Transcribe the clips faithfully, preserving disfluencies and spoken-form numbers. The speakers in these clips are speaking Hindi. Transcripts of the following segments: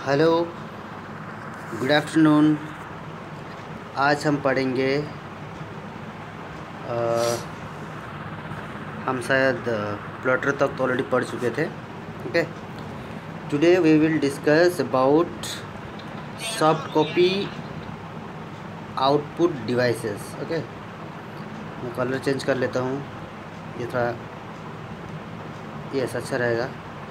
Hello, good afternoon. आज हम पढ़ेंगे, आ, हम शायद प्लॉटर तक तो ऑलरेडी पढ़ चुके थे। Okay, today we will discuss about soft copy output devices. Okay, मैं कलर चेंज कर लेता हूँ, ये थोड़ा यस अच्छा रहेगा।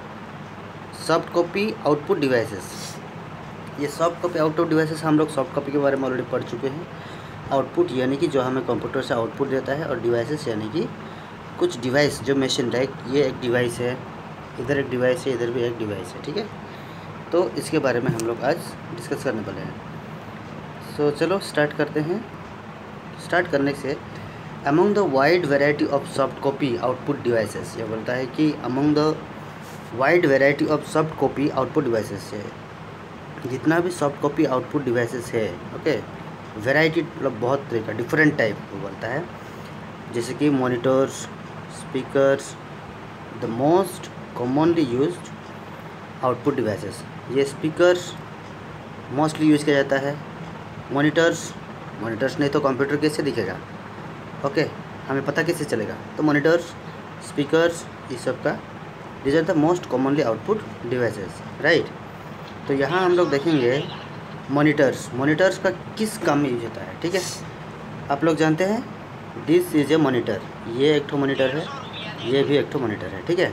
सॉफ्ट कॉपी आउटपुट डिवाइसेस, ये सॉफ्ट कॉपी आउटपुट डिवाइसेस हम लोग सॉफ्ट कॉपी के बारे में ऑलरेडी पढ़ चुके हैं। आउटपुट यानी कि जो हमें कंप्यूटर से आउटपुट देता है, और डिवाइसेस यानी कि कुछ डिवाइस जो मशीन, लाइक ये एक डिवाइस है, इधर एक डिवाइस है, इधर भी एक डिवाइस है। ठीक है, तो इसके बारे में हम लोग आज डिस्कस करने वाले हैं। सो so, चलो स्टार्ट करते हैं। स्टार्ट करने से among the wide variety of soft copy output devices, ये बोलता है कि among the wide variety of soft copy output devices है, जितना भी सॉफ्ट कॉपी आउटपुट डिवाइसेस है। ओके, वेराइटी मतलब बहुत तरह का, डिफरेंट टाइप वो बोलता है, जैसे कि monitors, speakers, the most commonly used output devices. ये स्पीकर्स मोस्टली यूज़ किया जाता है। मॉनिटर्स, मॉनिटर्स नहीं तो कंप्यूटर कैसे दिखेगा? ओके, हमें पता कैसे चलेगा? तो मॉनिटर्स, स्पीकर्स, इस सब का these are the most commonly output devices, right. तो यहाँ हम लोग देखेंगे मॉनिटर्स। मॉनिटर्स का किस काम में यूज होता है? ठीक है, आप लोग जानते हैं दिस इज ए मॉनिटर, ये एक ठो मॉनिटर है, ये भी एक ठो मॉनिटर है। ठीक है,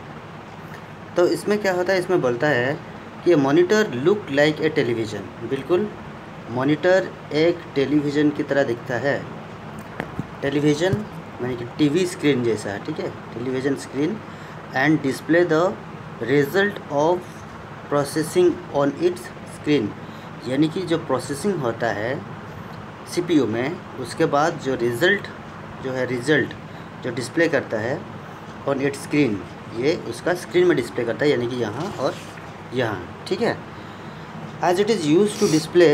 तो इसमें क्या होता है, इसमें बोलता है कि monitor look like a television. बिल्कुल, मॉनिटर एक टेलीविज़न की तरह दिखता है। टेलीविज़न यानी कि टीवी स्क्रीन जैसा है। ठीक है, television screen and display the result of processing on its screen, यानी कि जो प्रोसेसिंग होता है सीपीयू में, उसके बाद जो रिज़ल्ट जो है रिज़ल्ट जो डिस्प्ले करता है ऑन इट्स स्क्रीन, ये उसका स्क्रीन में डिस्प्ले करता है, यानी कि यहाँ और यहाँ। ठीक है, as it is use to display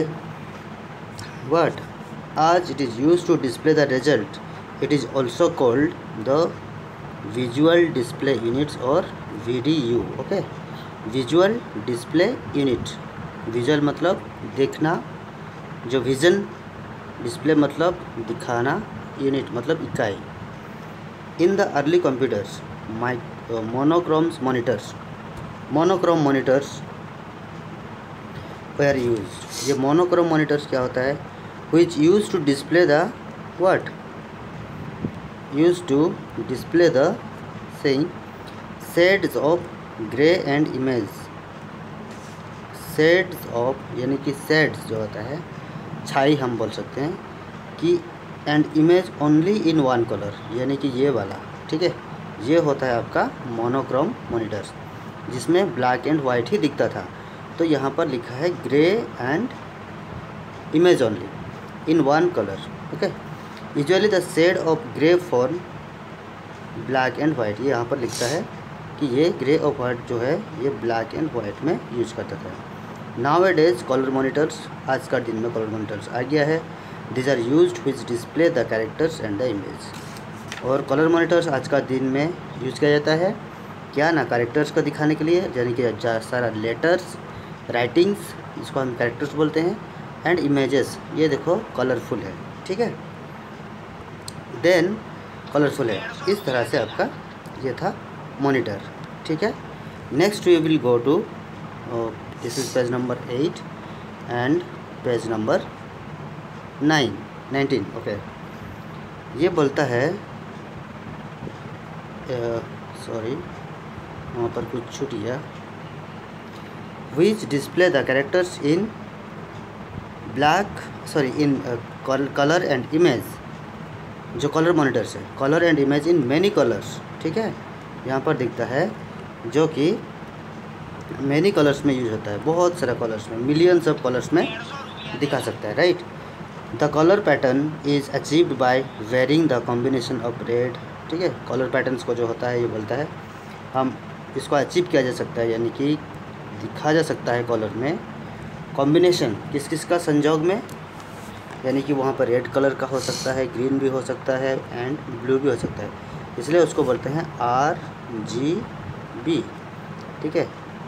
what as it is use to display the result, it is also called the visual display units और V D U. Okay, visual display unit, visual मतलब देखना, जो विज़न, डिस्प्ले मतलब दिखाना, यूनिट मतलब इकाई। In the early computers mike monochromes monitors, monochrome monitors where used. ये मोनोक्रोम मॉनिटर्स क्या होता है? Which use to display the what use to display the saying shades of grey and image. Shades of यानी कि शेड्स जो होता है, छाई हम बोल सकते हैं कि, and image only in one colour, यानी कि ये वाला। ठीक है, ये होता है आपका मोनोक्रोम मॉनिटर्स, जिसमें ब्लैक एंड वाइट ही दिखता था। तो यहाँ पर लिखा है grey and image only in one colour. Okay, usually the shade of grey form black and white, ये यहाँ पर लिखता है कि ये ग्रे और वाइट जो है ये ब्लैक एंड वाइट में यूज करता था। Nowadays colour monitors, आज का दिन में कलर मॉनिटर्स आ गया है। This are used which display the characters and the image. और कलर मॉनिटर्स आज का दिन में यूज किया जाता है क्या ना, कैरेक्टर्स को दिखाने के लिए, यानी कि सारा लेटर्स, राइटिंग्स, इसको हम कैरेक्टर्स बोलते हैं, एंड इमेजेस, ये देखो कलरफुल है। ठीक है, देन कलरफुल है, इस तरह से आपका ये था मॉनिटर। ठीक है, next we will go to this is page number eight and page number nine nineteen. Okay, ये बोलता है, सॉरी वहाँ पर कुछ छूट गया, which display the characters in black sorry in colour and image. जो कलर मॉनिटर्स है, colour and image in many colours. ठीक है, यहाँ पर दिखता है जो कि मैनी कलर्स में यूज होता है, बहुत सारे कलर्स में, मिलियंस ऑफ कलर्स में दिखा सकता है, right. The colour pattern is achieved by varying the combination of red. ठीक है, कलर पैटर्न्स को जो होता है, ये बोलता है हम इसको अचीव किया जा सकता है, यानी कि दिखा जा सकता है कलर में कॉम्बिनेशन, किस किस का संजोग में, यानी कि वहाँ पर रेड कलर का हो सकता है, ग्रीन भी हो सकता है, एंड ब्लू भी हो सकता है, इसलिए उसको बोलते हैं आर जी बी। ठीक है,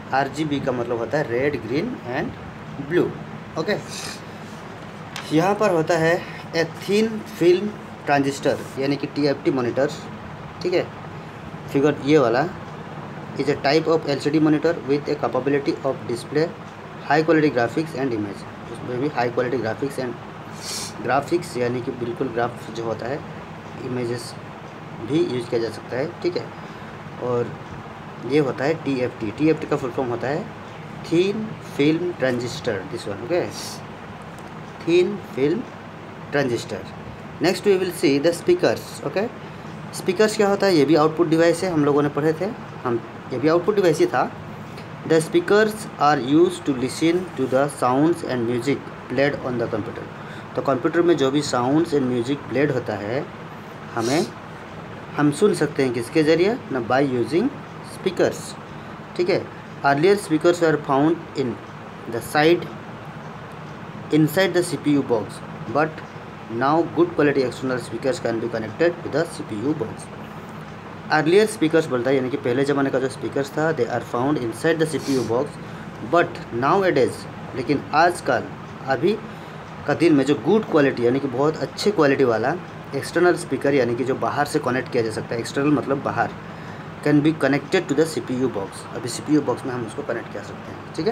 आर जी बी का मतलब होता है red, green and blue. Okay, यहाँ पर होता है ए थिन फिल्म ट्रांजिस्टर यानी कि टी एफ टी मॉनिटर। ठीक है, फिगर ये वाला is a type of L C D monitor with a capability of display high quality graphics and image. उसमें भी high quality graphics and graphics यानी कि बिल्कुल ग्राफ जो होता है, इमेजेस भी यूज किया जा सकता है। ठीक है, और ये होता है T F T. T F T का फुल फॉर्म होता है thin film transistor, this one. Okay, thin film transistor. Next we will see the speakers. Okay, speakers क्या होता है, ये भी आउटपुट डिवाइस है, हम लोगों ने पढ़े थे हम, ये भी आउटपुट डिवाइस ही था। The speakers are use to listen to the sounds and music played on the computer. तो कंप्यूटर में जो भी साउंड्स एंड म्यूजिक प्लेड होता है, हमें हम सुन सकते हैं किसके ज़रिए ना, बाय यूजिंग स्पीकर्स। ठीक है, earlier speakers are found in the side inside the C P U box, but now good quality external speakers can be connected to the C P U box. Earlier speakers बोलता है यानी कि पहले ज़माने का जो स्पीकर्स था, they are found inside the C P U box, but nowadays, लेकिन आजकल अभी का दिन में जो गुड क्वालिटी यानी कि बहुत अच्छे क्वालिटी वाला एक्सटर्नल स्पीकर यानी कि जो बाहर से कनेक्ट किया जा सकता है, एक्सटर्नल मतलब बाहर, can be connected to the C P U box. अभी सी पी यू बॉक्स में हम उसको कनेक्ट कर सकते हैं। ठीक है,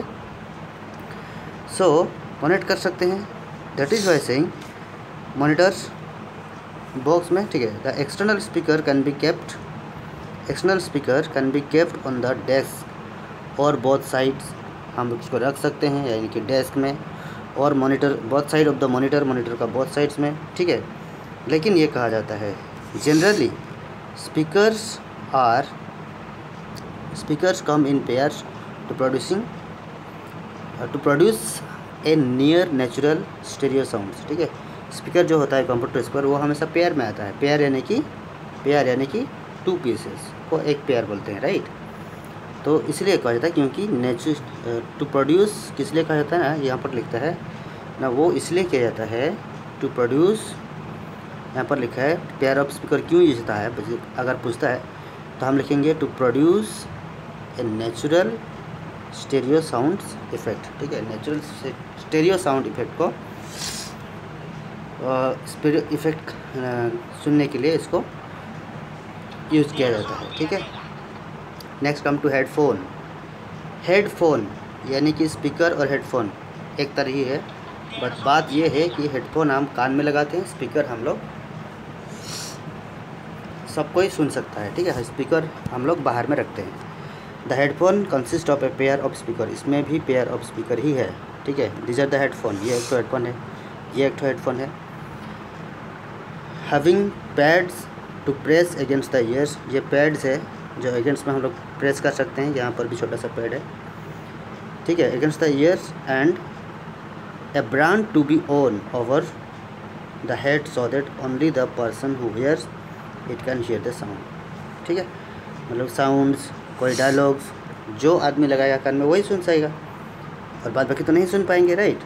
सो कनेक्ट कर सकते हैं, that is why saying monitors box में। ठीक है, the external speaker can be kept external speaker can be kept on the desk और बोथ साइड्स, हम उसको रख सकते हैं यानी कि डेस्क में और monitor both side of the monitor, monitor का बोथ साइड्स में। ठीक है, लेकिन ये कहा जाता है generally speakers are speakers come in pairs to producing to produce a near natural stereo sounds. ठीक है, स्पीकर जो होता है कंप्यूटर स्पीकर वो हमेशा पेयर में आता है। पेयर यानी कि पेयर यानी कि टू पीसेस को एक पेयर बोलते हैं, राइट। तो इसलिए कहा जाता है क्योंकि नेचुर टू प्रोड्यूस किस लिए कहा जाता है ना, यहाँ पर लिखता है ना, वो इसलिए किया जाता है टू प्रोड्यूस, यहाँ पर लिखा है पेयर ऑफ स्पीकर क्यों यूज होता है, अगर पूछता है तो हम लिखेंगे to produce a natural stereo sounds effect. ठीक है, नेचुरल स्टेरियो साउंड इफेक्ट को स्टेरियो इफेक्ट सुनने के लिए इसको यूज़ किया जाता है। ठीक है, next come to headphone. Headphone यानी कि स्पीकर और हेडफोन एक तरह ही है, बट बात ये है कि हेडफोन हम कान में लगाते हैं, स्पीकर हम लोग सब कोई सुन सकता है। ठीक है, स्पीकर हम लोग बाहर में रखते हैं। The headphone consist of a pair of speaker, इसमें भी पेयर ऑफ स्पीकर ही है। ठीक है, दिस आर द हेडफोन, ये एक तो हेडफोन है, ये एक तो हेडफोन है। Having pads to press against the ears, ये पैड्स है जो अगेंस्ट में हम लोग प्रेस कर सकते हैं, यहाँ पर भी छोटा सा पैड है। ठीक है, against the ears and a brand to be on over the head so that only the person who hears it can hear the sound. ठीक है, मतलब साउंड्स, कोई डायलॉग्स जो आदमी लगाएगा कान में वही सुन पाएगा और बाद बाकी तो नहीं सुन पाएंगे, right.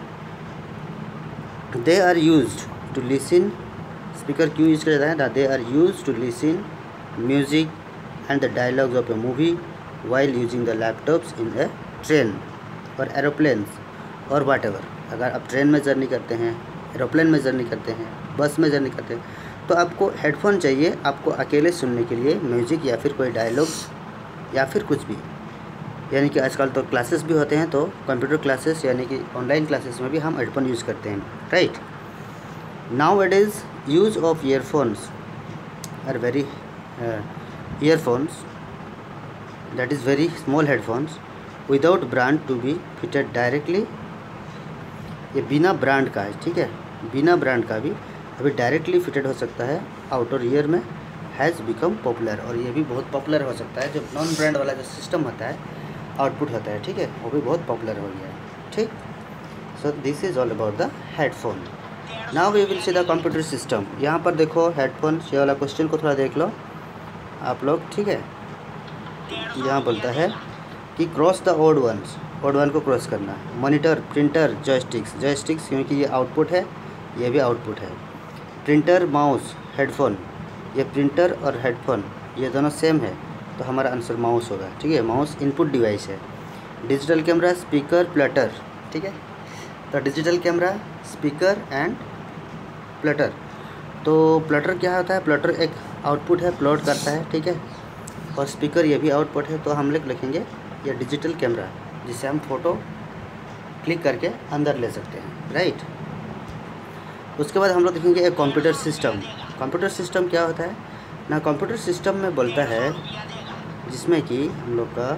They are used to listen, speaker क्यों यूज किया जाता है, they are use to listen music and the dialogues of a movie while using the laptops in a train और एरोप्लेन्स और वाट एवर। अगर आप ट्रेन में जर्नी करते हैं, एरोप्लेन में जर्नी करते हैं, बस में जर्नी करते हैं, तो आपको हेडफोन चाहिए आपको अकेले सुनने के लिए म्यूजिक या फिर कोई डायलॉग्स या फिर कुछ भी। यानी कि आजकल तो क्लासेस भी होते हैं, तो कंप्यूटर क्लासेस यानी कि ऑनलाइन क्लासेस में भी हम हेडफोन यूज़ करते हैं, right. Now it is use of earphones are very earphones that is very small headphones without brand to be fitted directly. ये बिना ब्रांड का है, ठीक है, बिना ब्रांड का भी अभी डायरेक्टली फिटेड हो सकता है आउटर ईयर में, हैज़ बिकम पॉपुलर, और ये भी बहुत पॉपुलर हो सकता है। जो नॉन ब्रांड वाला जो सिस्टम होता है, आउटपुट होता है, ठीक है, वो भी बहुत पॉपुलर हो गया है, ठीक। So this is all about the headphone. Now we will see the computer system. यहाँ पर देखो हेडफोन, ये वाला क्वेश्चन को थोड़ा देख लो आप लोग, ठीक है। यहाँ बोलता है कि cross the odd ones, odd one को क्रॉस करना है। मॉनिटर, प्रिंटर, जॉयस्टिक्स, जॉयस्टिक्स क्योंकि ये आउटपुट है, ये भी आउटपुट है। प्रिंटर, माउस, हेडफोन, ये प्रिंटर और हेडफोन ये दोनों सेम है, तो हमारा आंसर माउस होगा, ठीक है। माउस इनपुट डिवाइस है। डिजिटल कैमरा, स्पीकर, प्लटर, ठीक है। तो digital camera, speaker and plotter. तो प्लटर क्या होता है? प्लटर एक आउटपुट है, प्लॉट करता है, ठीक है। और स्पीकर ये भी आउटपुट है। तो हम लोग लिखेंगे ये डिजिटल कैमरा, जिससे हम फ़ोटो क्लिक करके अंदर ले सकते हैं, राइट। उसके बाद हम लोग देखेंगे एक कंप्यूटर सिस्टम। कंप्यूटर सिस्टम क्या होता है ना? कंप्यूटर सिस्टम में बोलता है जिसमें कि हम लोग का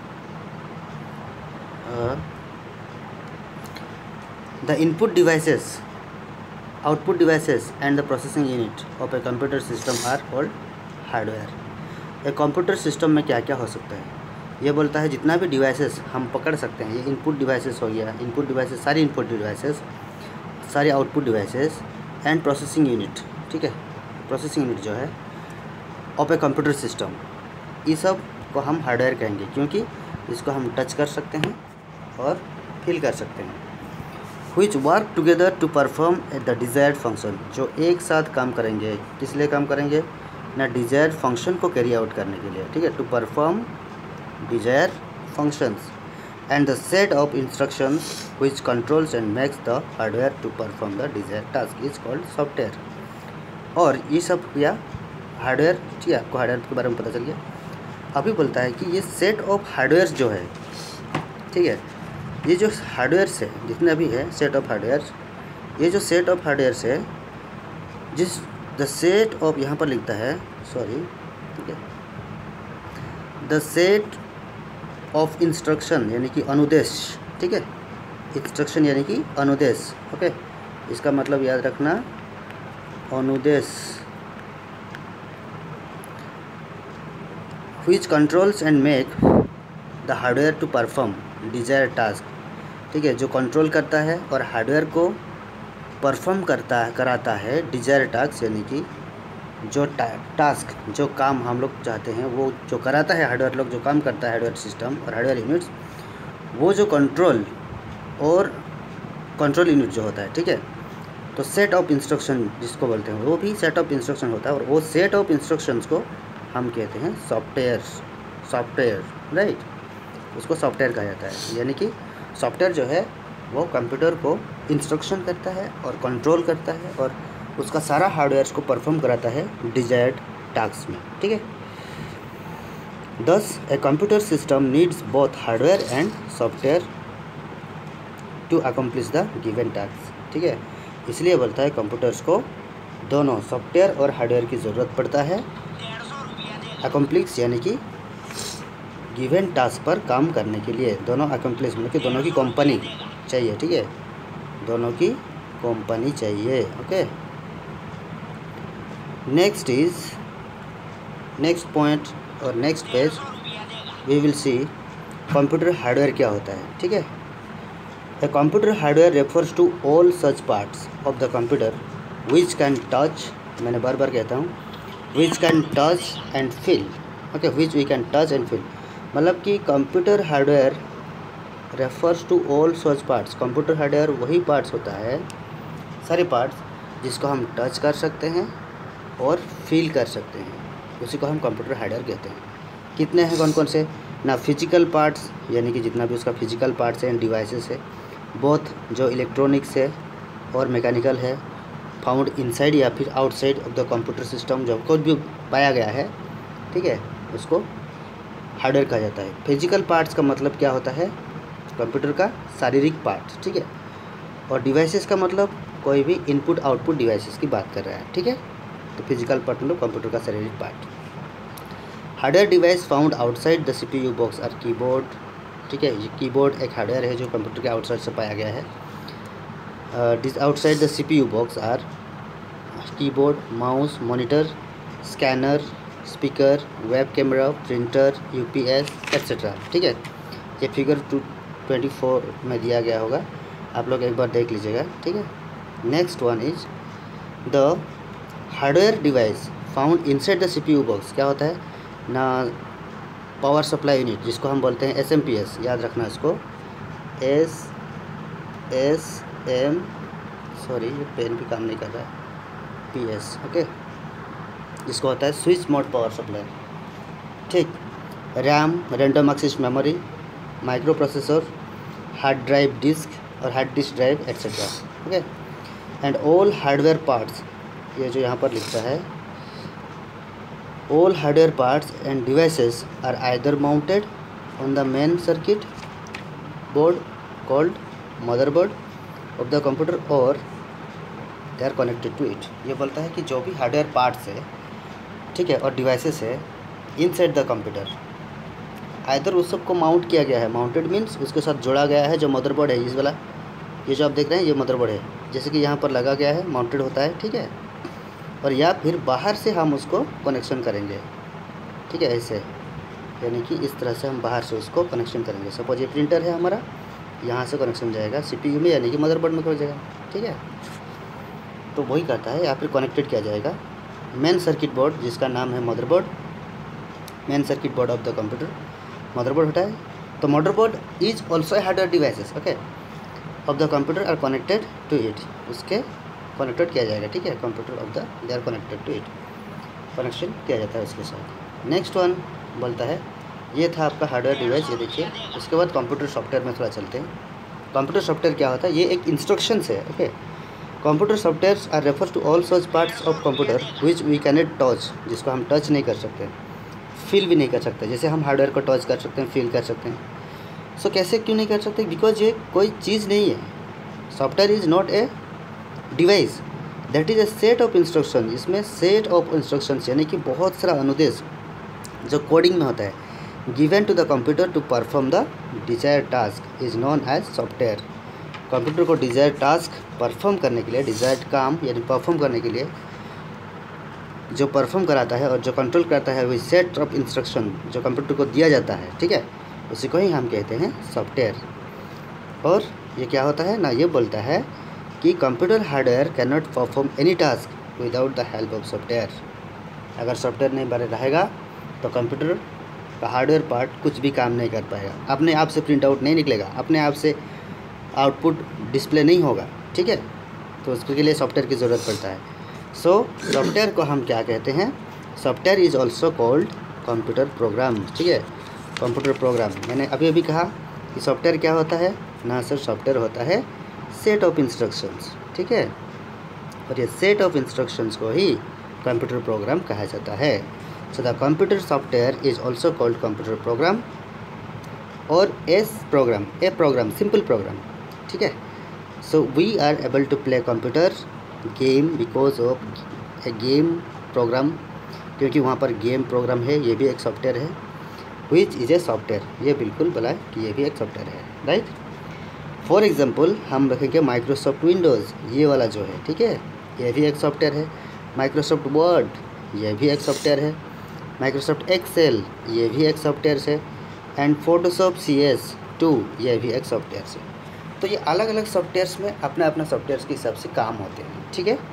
the input devices, output devices and the processing unit of a computer system are called hardware. एक कंप्यूटर सिस्टम में क्या क्या हो सकता है? ये बोलता है जितना भी डिवाइसेस हम पकड़ सकते हैं, ये इनपुट डिवाइसेस हो गया, इनपुट डिवाइसेस सारी इनपुट डिवाइसेस, सारे output devices and processing unit, ठीक है। प्रोसेसिंग यूनिट जो है ऑफ ए कंप्यूटर सिस्टम, ये सब को हम हार्डवेयर कहेंगे, क्योंकि इसको हम टच कर सकते हैं और फील कर सकते हैं। Which work together to perform the desired function, जो एक साथ काम करेंगे। किस लिए काम करेंगे ना? डिज़ायर्ड फंक्शन को कैरी आउट करने के लिए, ठीक है। To perform desired functions and the set of instructions which controls and makes the hardware to perform the desired task is called software। और ये सब या हार्डवेयर, ठीक है। आपको हार्डवेयर के बारे में पता चल गया। अभी बोलता है कि ये सेट ऑफ हार्डवेयर जो है, ठीक है, ये जो हार्डवेयर है जितने भी है सेट ऑफ हार्डवेयर, ये जो सेट ऑफ हार्डवेयर है, जिस द सेट ऑफ यहाँ पर लिखता है, सॉरी, ठीक है, द सेट ऑफ इंस्ट्रक्शन यानी कि अनुदेश, ठीक है। इंस्ट्रक्शन यानी कि अनुदेश, ओके। इसका मतलब याद रखना, अनुदेश। Which controls and make the hardware to perform desired task, ठीक है, जो कंट्रोल करता है और हार्डवेयर को परफॉर्म करता है कराता है डिजायर्ड टास्क, यानी कि जो टा, टास्क जो काम हम लोग चाहते हैं वो जो कराता है हार्डवेयर लोग, जो काम करता है हार्डवेयर सिस्टम और हार्डवेयर यूनिट्स, वो जो कंट्रोल और कंट्रोल यूनिट जो होता है, ठीक है। तो सेट ऑफ इंस्ट्रक्शन जिसको बोलते हैं वो भी सेट ऑफ इंस्ट्रक्शन होता है, और वो सेट ऑफ इंस्ट्रक्शंस को हम कहते हैं सॉफ्टवेयर, सॉफ्टवेयर, राइट। उसको सॉफ्टवेयर कहा जाता है। यानी कि सॉफ्टवेयर जो है वो कंप्यूटर को इंस्ट्रक्शन करता है और कंट्रोल करता है और उसका सारा हार्डवेयर को परफॉर्म कराता है डिजायर्ड टास्क में, ठीक है। Thus a computer system needs both hardware and software to accomplish the given task, ठीक है। इसलिए बोलता है कंप्यूटर्स को दोनों सॉफ्टवेयर और हार्डवेयर की ज़रूरत पड़ता है अकम्प्लिश यानी कि गिवन टास्क पर काम करने के लिए। दोनों अकम्प्लिश मतलब कि दोनों की कंपनी चाहिए, ठीक है, दोनों की कंपनी चाहिए, okay. Next is next point और next page we will see computer hardware क्या होता है, ठीक है। A computer hardware refers to all such parts of the computer which can touch, मैंने बार बार कहता हूँ, which can touch and feel, okay, which we can touch and feel, मतलब कि computer hardware refers to all such parts. Computer hardware वही पार्ट्स होता है, सारे पार्ट्स जिसको हम टच कर सकते हैं और फील कर सकते हैं, उसी को हम कंप्यूटर हार्डवेयर कहते हैं। कितने हैं, कौन कौन से ना? फिजिकल पार्ट्स यानी कि जितना भी उसका फिजिकल पार्ट्स है एंड डिवाइसेस है, बोथ जो इलेक्ट्रॉनिक्स है और मैकेनिकल है, फाउंड इनसाइड या फिर outside of the computer system, जो कुछ भी पाया गया है, ठीक है, उसको हार्डवेयर कहा जाता है। फिजिकल पार्ट्स का मतलब क्या होता है? कंप्यूटर का शारीरिक पार्ट, ठीक है। और डिवाइसेस का मतलब कोई भी इनपुट आउटपुट डिवाइसेस की बात कर रहा है, ठीक है। तो फिजिकल पार्ट मतलब कंप्यूटर का शारीरिक part. Hardware device found outside the CPU box और कीबोर्ड, ठीक है। ये कीबोर्ड एक हार्डवेयर है जो कंप्यूटर के आउटसाइड से पाया गया है। This outside the CPU box are keyboard, mouse, monitor, scanner, speaker, web camera, printer, UPS etcetera, ठीक है। ये फिगर टू ट्वेंटी फोर में दिया गया होगा, आप लोग एक बार देख लीजिएगा, ठीक है। Next one is the hardware device found inside the CPU box. क्या होता है ना? पावर सप्लाई यूनिट, जिसको हम बोलते हैं एस एम पी एस, याद रखना इसको, एस एस एम सॉरी ये पेन भी काम नहीं कर रहा है, पी एस, ओके, जिसको होता है स्विच मोड पावर सप्लाई, ठीक। RAM, random access memory, micro processor, hard drive disk और hard disk drive etcetera. Okay, and all hardware parts, ये जो यहाँ पर लिखता है, all hardware parts and devices are either mounted on the main circuit board called motherboard of the computer or they are connected to it। ये बोलता है कि जो भी हार्डवेयर पार्ट्स है, ठीक है, और डिवाइसेस है इनसाइड द कंप्यूटर, आइदर उस सब को माउंट किया गया है, माउंटेड मीन्स उसके साथ जोड़ा गया है, जो मदरबोर्ड है इस वाला, ये जो आप देख रहे हैं ये मदरबोर्ड है, जैसे कि यहाँ पर लगा गया है, माउंटेड होता है, ठीक है, और या फिर बाहर से हम उसको कनेक्शन करेंगे, ठीक है, ऐसे, यानी कि इस तरह से हम बाहर से उसको कनेक्शन करेंगे। सपोज ये प्रिंटर है हमारा, यहाँ से कनेक्शन जाएगा सीपीयू में, यानी कि मदरबोर्ड में हो जाएगा, ठीक है, तो वही करता है, या फिर कनेक्टेड किया जाएगा मेन सर्किट बोर्ड, जिसका नाम है motherboard, main circuit board of the computer motherboard होता है। तो motherboard is also hardware devices, okay, of the computer are connected to it, उसके कनेक्टेड किया जाएगा, ठीक है, computer of the they are connected to it, connection किया जाता है उसके साथ। नेक्स्ट वन बोलता है, ये था आपका हार्डवेयर डिवाइस, ये देखिए। उसके बाद कंप्यूटर सॉफ्टवेयर में थोड़ा चलते हैं। कंप्यूटर सॉफ्टवेयर क्या होता है, ये एक इंस्ट्रक्शंस है, okay. Computer software are refer to all such parts of computer which we can not touch, जिसको हम टच नहीं कर सकते, फील भी नहीं कर सकते, जैसे हम हार्डवेयर को टच कर सकते हैं, फील कर सकते हैं। सो so, कैसे क्यों नहीं कर सकते, बिकॉज ये कोई चीज़ नहीं है, software is not a device, that is a set of instruction. इसमें सेट ऑफ इंस्ट्रक्शंस यानी कि बहुत सारा अनुदेश जो कोडिंग में होता है, given to the computer to perform the desire task is known as software. Computer को डिजायर टास्क परफॉर्म करने के लिए, डिजायर्ड काम यानी परफॉर्म करने के लिए जो परफॉर्म कराता है और जो कंट्रोल करता है, वही सेट ऑफ इंस्ट्रक्शन जो कंप्यूटर को दिया जाता है, ठीक है, उसी को ही हम कहते हैं सॉफ्टवेयर। और ये क्या होता है ना, ये बोलता है कि computer hardware can not perform any task without the help of software. अगर सॉफ्टवेयर नहीं बने रहेगा तो कंप्यूटर का हार्डवेयर पार्ट कुछ भी काम नहीं कर पाएगा, अपने आप से प्रिंट आउट नहीं निकलेगा, अपने आप से आउटपुट डिस्प्ले नहीं होगा, ठीक है, तो उसके लिए सॉफ्टवेयर की ज़रूरत पड़ता है। सो so, सॉफ्टवेयर को हम क्या कहते हैं, software is also called computer program, ठीक है, कंप्यूटर प्रोग्राम। मैंने अभी अभी कहा कि सॉफ्टवेयर क्या होता है ना सर, सॉफ्टवेयर होता है सेट ऑफ इंस्ट्रक्शंस, ठीक है, और ये सेट ऑफ इंस्ट्रक्शंस को ही कंप्यूटर प्रोग्राम कहा जाता है। So the computer software is also called computer program और as program, a program, simple program, ठीक है। So we are able to play computer game because of a game program, क्योंकि वहाँ पर गेम प्रोग्राम है, ये भी एक सॉफ्टवेयर है, विच इज़ ए सॉफ्टवेयर, ये बिल्कुल बोला कि ये भी एक सॉफ्टवेयर है, राइट। फॉर एग्जांपल हम रखेंगे माइक्रोसॉफ्ट विंडोज़, ये वाला जो है, ठीक है, ये भी एक सॉफ्टवेयर है। माइक्रोसॉफ्ट वर्ड, ये भी एक सॉफ्टवेयर है। माइक्रोसॉफ्ट एक्सेल, ये भी एक सॉफ्टवेयर है। And Photoshop C S two, ये भी एक सॉफ्टवेयर है। तो ये अलग अलग सॉफ्टवेयर्स में अपना अपना सॉफ्टवेयर्स के हिसाब से काम होते हैं, ठीक है।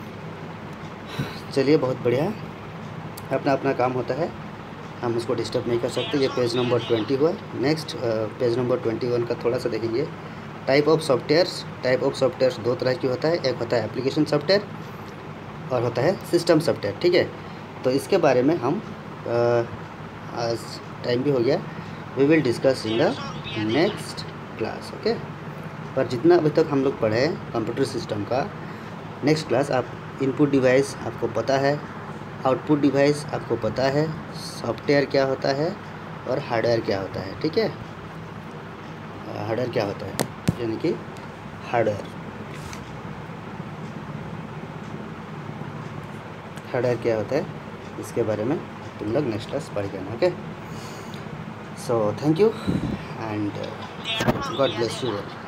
चलिए, बहुत बढ़िया, अपना अपना काम होता है, हम उसको डिस्टर्ब नहीं कर सकते। ये पेज नंबर ट्वेंटी हुआ। Next page number twenty one का थोड़ा सा देखेंगे। Type of softwares, type of softwares दो तरह की होता है, एक होता है एप्लीकेशन सॉफ्टवेयर और होता है सिस्टम सॉफ्टवेयर, ठीक है। तो इसके बारे में हम आ, आज टाइम भी हो गया, we will discuss in the next class, okay. पर जितना अभी तक हम लोग पढ़े कंप्यूटर सिस्टम का, नेक्स्ट क्लास आप इनपुट डिवाइस आपको पता है, आउटपुट डिवाइस आपको पता है, सॉफ्टवेयर क्या होता है और हार्डवेयर क्या होता है, ठीक है। हार्डवेयर क्या होता है यानी कि हार्डवेयर हार्डवेयर क्या होता है, इसके बारे में तुम लोग नेक्स्ट क्लास पढ़ लेना, okay. So thank you and God bless you.